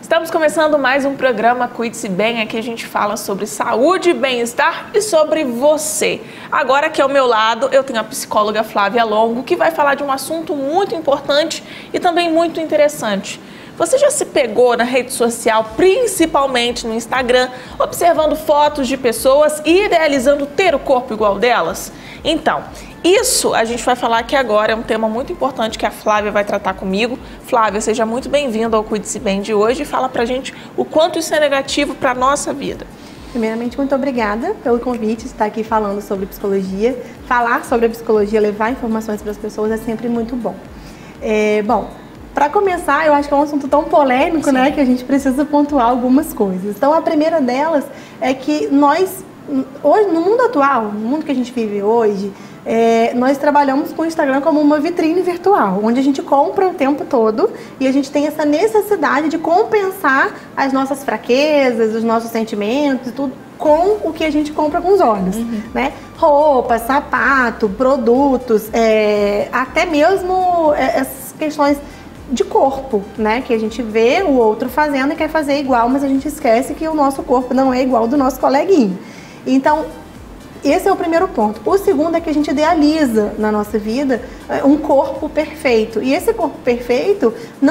Estamos começando mais um programa Cuide-se Bem. Aqui a gente fala sobre saúde, bem-estar e sobre você. Agora aqui ao meu lado eu tenho a psicóloga Flávia Longo, que vai falar de um assunto muito importante e também muito interessante. Você já se pegou na rede social, principalmente no Instagram, observando fotos de pessoas e idealizando ter o corpo igual delas? Então, isso a gente vai falar aqui agora, é um tema muito importante que a Flávia vai tratar comigo. Flávia, seja muito bem-vinda ao Cuide-se Bem de hoje e fala pra gente o quanto isso é negativo para a nossa vida. Primeiramente, muito obrigada pelo convite de estar aqui falando sobre psicologia. Falar sobre a psicologia, levar informações para as pessoas é sempre muito bom. Para começar, eu acho que é um assunto tão polêmico, né, que a gente precisa pontuar algumas coisas. Então, a primeira delas é que nós, hoje, no mundo atual, no mundo que a gente vive hoje, nós trabalhamos com o Instagram como uma vitrine virtual, onde a gente compra o tempo todo e a gente tem essa necessidade de compensar as nossas fraquezas, os nossos sentimentos e tudo com o que a gente compra com os olhos, né? Roupa, sapato, produtos, até mesmo essas questões de corpo, né? Que a gente vê o outro fazendo e quer fazer igual, mas a gente esquece que o nosso corpo não é igual do nosso coleguinha. Então, esse é o primeiro ponto. O segundo é que a gente idealiza na nossa vida um corpo perfeito. E esse corpo perfeito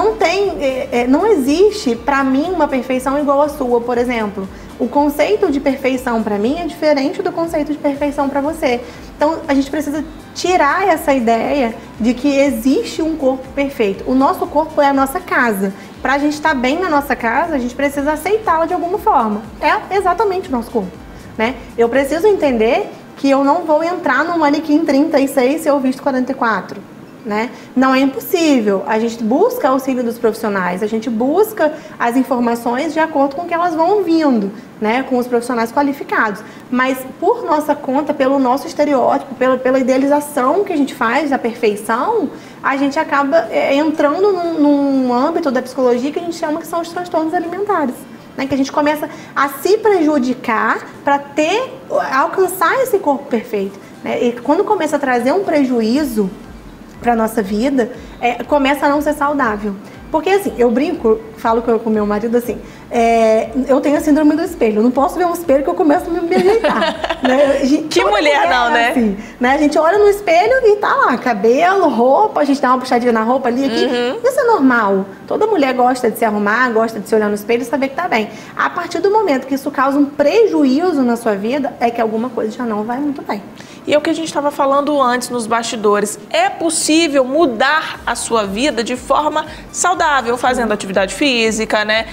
não existe para mim uma perfeição igual à sua, por exemplo. O conceito de perfeição para mim é diferente do conceito de perfeição para você. Então, a gente precisa tirar essa ideia de que existe um corpo perfeito. O nosso corpo é a nossa casa. Para a gente estar bem na nossa casa, a gente precisa aceitá-la de alguma forma. É exatamente o nosso corpo, né? Eu preciso entender que eu não vou entrar no manequim 36 se eu visto 44. Né? Não é impossível, a gente busca auxílio dos profissionais, a gente busca as informações de acordo com que elas vão vindo, né? Com os profissionais qualificados, mas por nossa conta, pelo nosso estereótipo, pela idealização que a gente faz da perfeição, a gente acaba entrando num âmbito da psicologia que a gente chama que são os transtornos alimentares, né? Que a gente começa a se prejudicar para alcançar esse corpo perfeito, né? E quando começa a trazer um prejuízo para nossa vida, começa a não ser saudável. Porque assim, eu brinco, falo com o meu marido assim, eu tenho a síndrome do espelho, eu não posso ver um espelho que eu começo a me ajeitar. Né? Que mulher não, né? Assim, né? A gente olha no espelho e tá lá, cabelo, roupa, a gente dá uma puxadinha na roupa ali, aqui. Isso é normal. Toda mulher gosta de se arrumar, gosta de se olhar no espelho e saber que tá bem. A partir do momento que isso causa um prejuízo na sua vida, é que alguma coisa já não vai muito bem. E é o que a gente estava falando antes nos bastidores. É possível mudar a sua vida de forma saudável, fazendo atividade física, né?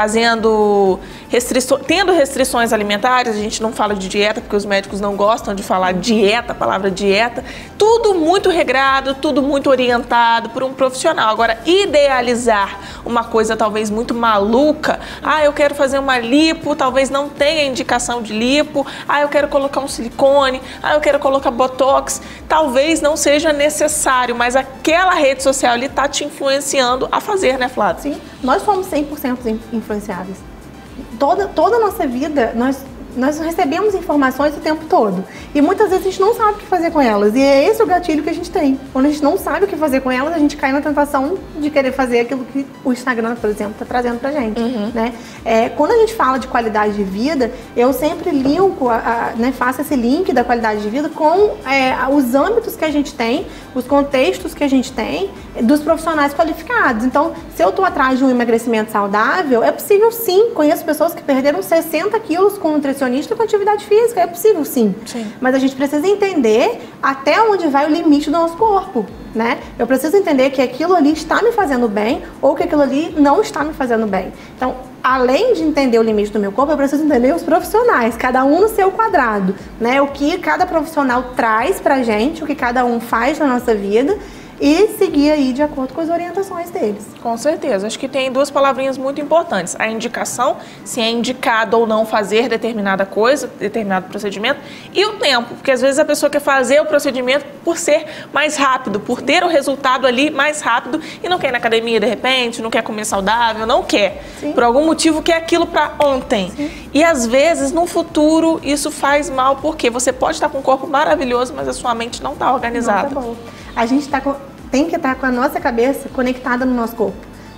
Tendo restrições alimentares. A gente não fala de dieta porque os médicos não gostam de falar dieta, a palavra dieta. Tudo muito regrado, tudo muito orientado por um profissional. Agora, idealizar uma coisa talvez muito maluca. Eu quero fazer uma lipo, talvez não tenha indicação de lipo. Eu quero colocar um silicone. Eu quero colocar botox, talvez não seja necessário, mas aquela rede social ali está te influenciando a fazer, né, Flávia? Sim, nós somos 100% influenciáveis. Toda a nossa vida, nós recebemos informações o tempo todo. E muitas vezes a gente não sabe o que fazer com elas. E é esse o gatilho que a gente tem. Quando a gente não sabe o que fazer com elas, a gente cai na tentação de querer fazer aquilo que o Instagram, por exemplo, está trazendo pra gente. Né? Quando a gente fala de qualidade de vida, eu sempre linko, faço esse link da qualidade de vida com os âmbitos que a gente tem, os contextos que a gente tem, dos profissionais qualificados. Então, se eu estou atrás de um emagrecimento saudável, é possível sim. Conheço pessoas que perderam 60 quilos com nutricionista com atividade física, é possível sim. Mas a gente precisa entender até onde vai o limite do nosso corpo, né? Eu preciso entender que aquilo ali está me fazendo bem ou que aquilo ali não está me fazendo bem. Então, além de entender o limite do meu corpo, eu preciso entender os profissionais, cada um no seu quadrado, né? O que cada profissional traz pra gente, o que cada um faz na nossa vida e seguir aí de acordo com as orientações deles. Com certeza. Acho que tem duas palavrinhas muito importantes. A indicação, se é indicado ou não fazer determinada coisa, determinado procedimento, e o tempo, porque às vezes a pessoa quer fazer o procedimento por ser mais rápido, por ter o resultado ali mais rápido e não quer ir na academia de repente, não quer comer saudável, não quer. Por algum motivo quer aquilo para ontem. E às vezes no futuro isso faz mal, porque você pode estar com um corpo maravilhoso, mas a sua mente não está organizada. Não tá bom. A gente tem que estar com a nossa cabeça conectada no nosso corpo.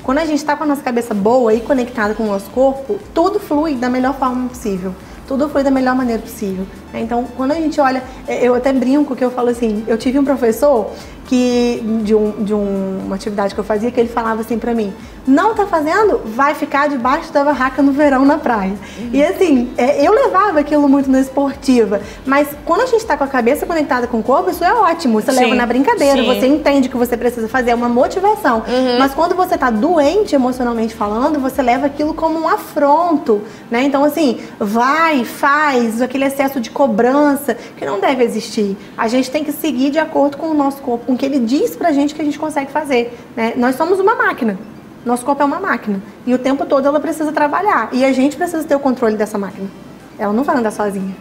quando a gente está com a nossa cabeça boa e conectada com o nosso corpo, tudo flui da melhor forma possível. Tudo foi da melhor maneira possível. Então, quando a gente olha, eu até brinco que eu falo assim, eu tive um professor que, de uma atividade que eu fazia, que ele falava assim pra mim, não tá fazendo? Vai ficar debaixo da barraca no verão na praia. E assim, eu levava aquilo muito na esportiva, mas quando a gente tá com a cabeça conectada com o corpo, isso é ótimo. Você leva na brincadeira, você entende que você precisa fazer, é uma motivação. Mas quando você tá doente emocionalmente falando, você leva aquilo como um afronto, né? Então assim, vai, faz, aquele excesso de cobrança que não deve existir. A gente tem que seguir de acordo com o nosso corpo, com o que ele diz pra gente que a gente consegue fazer, né? Nós somos uma máquina. Nosso corpo é uma máquina. E o tempo todo ela precisa trabalhar. E a gente precisa ter o controle dessa máquina. Ela não vai andar sozinha,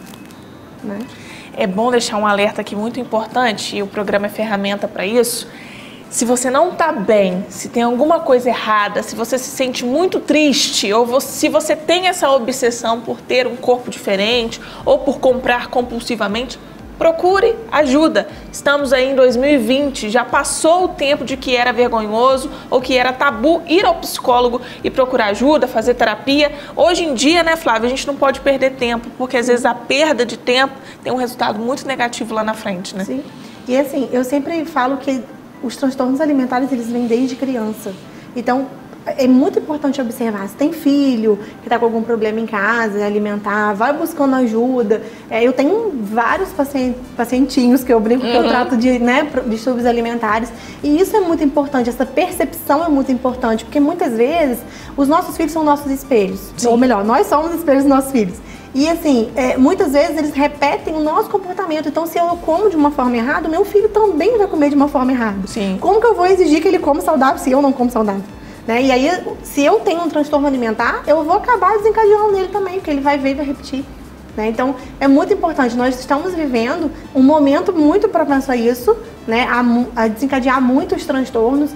né? É bom deixar um alerta aqui muito importante, e o programa é ferramenta para isso. Se você não está bem, se tem alguma coisa errada, se você se sente muito triste, ou se você tem essa obsessão por ter um corpo diferente, ou por comprar compulsivamente, procure ajuda. Estamos aí em 2020, já passou o tempo de que era vergonhoso ou que era tabu ir ao psicólogo e procurar ajuda, fazer terapia. Hoje em dia, né, Flávia, a gente não pode perder tempo, porque às vezes a perda de tempo tem um resultado muito negativo lá na frente, né? Sim. E assim, eu sempre falo que os transtornos alimentares, eles vêm desde criança. Então, é muito importante observar se tem filho que está com algum problema em casa, alimentar, vai buscando ajuda. Eu tenho vários pacientinhos que eu brinco que eu trato de distúrbios alimentares. E isso é muito importante, essa percepção é muito importante, porque muitas vezes os nossos filhos são nossos espelhos. Sim. Ou melhor, nós somos espelhos dos nossos filhos. E assim, muitas vezes eles repetem o nosso comportamento. Então, se eu como de uma forma errada, o meu filho também vai comer de uma forma errada. Sim. Como que eu vou exigir que ele coma saudável se eu não como saudável? Né? E aí, se eu tenho um transtorno alimentar, eu vou acabar desencadeando nele também, porque ele vai ver e vai repetir. Né? Então, é muito importante. Nós estamos vivendo um momento muito propenso a isso, né? A desencadear muitos transtornos.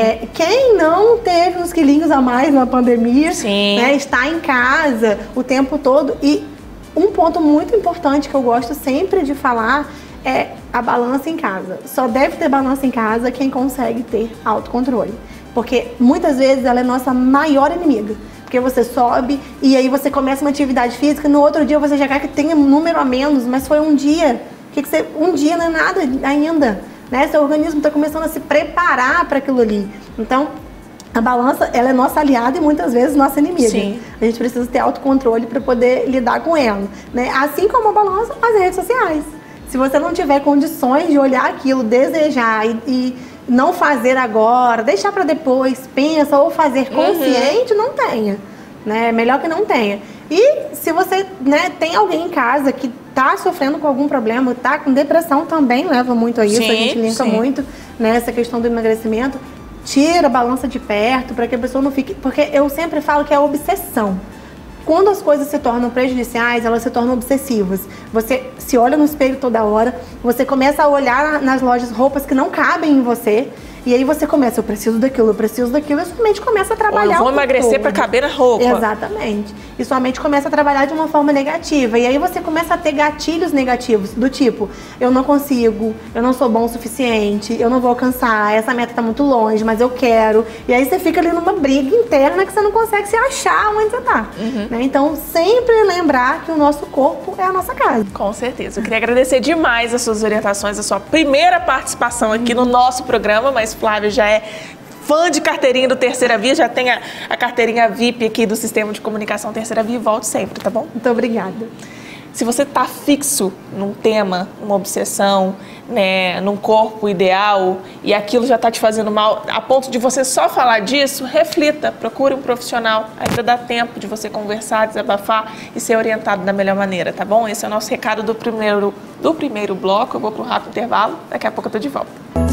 Quem não teve uns quilinhos a mais na pandemia, né? Está em casa o tempo todo. E um ponto muito importante que eu gosto sempre de falar é a balança em casa. Só deve ter balança em casa quem consegue ter autocontrole. Porque muitas vezes ela é nossa maior inimiga. Porque você sobe e aí você começa uma atividade física, no outro dia você já quer que tenha um número a menos, mas foi um dia. Um dia não é nada ainda. Né? Seu organismo está começando a se preparar para aquilo ali. Então, a balança, ela é nossa aliada e muitas vezes nossa inimiga. Sim. A gente precisa ter autocontrole para poder lidar com ela. Né? Assim como a balança, as redes sociais. Se você não tiver condições de olhar aquilo, desejar e não fazer agora, deixar para depois, pensa, ou fazer consciente, não tenha. Né? É melhor que não tenha. E se você, né, tem alguém em casa que está sofrendo com algum problema, está com depressão, também leva muito a isso, a gente linka muito nessa questão do emagrecimento, tira a balança de perto para que a pessoa não fique... Porque eu sempre falo que é obsessão. Quando as coisas se tornam prejudiciais, elas se tornam obsessivas. Você se olha no espelho toda hora, você começa a olhar nas lojas roupas que não cabem em você, e aí você começa, eu preciso daquilo, e sua mente começa a trabalhar. Eu vou emagrecer para caber na roupa. Exatamente. E sua mente começa a trabalhar de uma forma negativa. E aí você começa a ter gatilhos negativos, do tipo, eu não consigo, eu não sou bom o suficiente, eu não vou alcançar, essa meta tá muito longe, mas eu quero. E aí você fica ali numa briga interna que você não consegue se achar onde você tá. Né? Então, sempre lembrar que o nosso corpo é a nossa casa. Com certeza. Eu queria agradecer demais as suas orientações, a sua primeira participação aqui no nosso programa, mas Flávia já é fã de carteirinha do Terceira Via, já tem a carteirinha VIP aqui do Sistema de Comunicação Terceira Via, e volte sempre, tá bom? Muito obrigada. Se você está fixo num tema, numa obsessão, né, num corpo ideal, e aquilo já está te fazendo mal, a ponto de você só falar disso, reflita, procure um profissional. Ainda dá tempo de você conversar, desabafar e ser orientado da melhor maneira, tá bom? Esse é o nosso recado do primeiro bloco. Eu vou para um rápido intervalo, daqui a pouco eu tô de volta.